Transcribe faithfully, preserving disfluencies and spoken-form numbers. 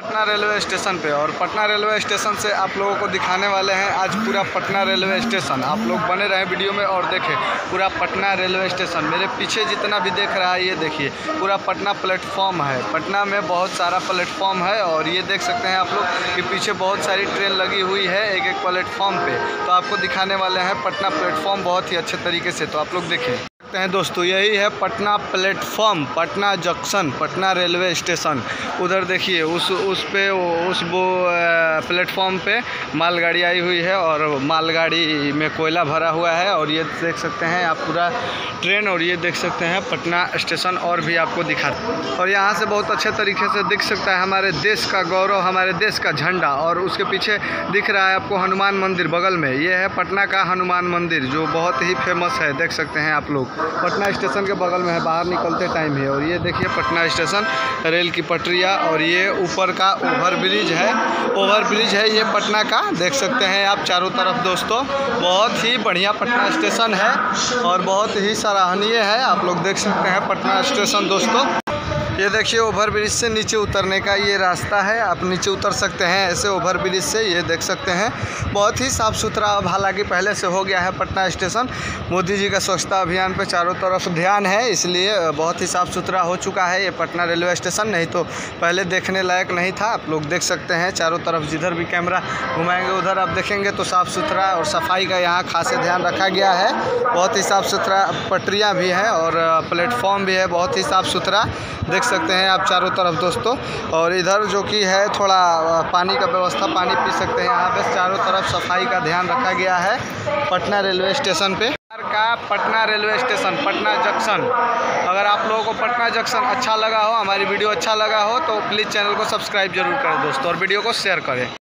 Patna railway station पे और Patna railway station से आप लोगों को दिखाने वाले हैं आज पूरा पटना रेलवे स्टेशन। आप लोग बने रहे वीडियो में और देखें पूरा पटना रेलवे स्टेशन। मेरे पीछे जितना भी देख रहा है ये देखिए पूरा पटना प्लेटफॉर्म है। पटना में बहुत सारा प्लेटफॉर्म है और ये देख सकते हैं आप लोग कि पीछे बहुत सारी ट्रेन लगी हुई है एक एक प्लेटफॉर्म पे। तो आपको दिखाने वाले हैं पटना प्लेटफॉर्म बहुत ही अच्छे तरीके से। तो आप लोग देखें हैं दोस्तों, यही है Patna platform, Patna junction, Patna railway station. उधर देखिए उस उस पे उस वो प्लेटफॉर्म पे मालगाड़ी आई हुई है और मालगाड़ी में कोयला भरा हुआ है। और ये देख सकते हैं आप पूरा ट्रेन और ये देख सकते हैं पटना स्टेशन और भी आपको दिखाते हैं। और यहाँ से बहुत अच्छे तरीके से दिख सकता है हमारे देश का गौरव, हमारे देश का झंडा। और उसके पीछे दिख रहा है आपको हनुमान मंदिर बगल में। ये है पटना का हनुमान मंदिर जो बहुत ही फेमस है, देख सकते हैं आप लोग। पटना स्टेशन के बगल में है, बाहर निकलते टाइम है। और ये देखिए पटना स्टेशन, रेल की पटरियाँ और ये ऊपर का ओवर ब्रिज है, ओवर ब्रिज है ये पटना का, देख सकते हैं आप चारों तरफ दोस्तों। बहुत ही बढ़िया पटना स्टेशन है और बहुत ही सराहनीय है। आप लोग देख सकते हैं पटना स्टेशन दोस्तों। ये देखिए ओवर ब्रिज से नीचे उतरने का ये रास्ता है, आप नीचे उतर सकते हैं ऐसे ओवर ब्रिज से। ये देख सकते हैं बहुत ही साफ़ सुथरा, अब हालांकि पहले से हो गया है पटना स्टेशन। मोदी जी का स्वच्छता अभियान पे चारों तरफ ध्यान है, इसलिए बहुत ही साफ़ सुथरा हो चुका है ये पटना रेलवे स्टेशन। नहीं तो पहले देखने लायक नहीं था। आप लोग देख सकते हैं चारों तरफ, जिधर भी कैमरा घुमाएंगे उधर आप देखेंगे तो साफ़ सुथरा और सफाई का यहाँ खास ध्यान रखा गया है। बहुत ही साफ़ सुथरा पटरियाँ भी हैं और प्लेटफॉर्म भी है, बहुत ही साफ़ सुथरा देख सकते हैं आप चारों तरफ दोस्तों। और इधर जो कि है थोड़ा पानी का व्यवस्था, पानी पी सकते हैं यहाँ पे। चारों तरफ सफाई का ध्यान रखा गया है पटना रेलवे स्टेशन पे का Patna railway station, Patna junction. अगर आप लोगों को पटना जंक्शन अच्छा लगा हो, हमारी वीडियो अच्छा लगा हो तो प्लीज़ चैनल को सब्सक्राइब जरूर करें दोस्तों और वीडियो को शेयर करें।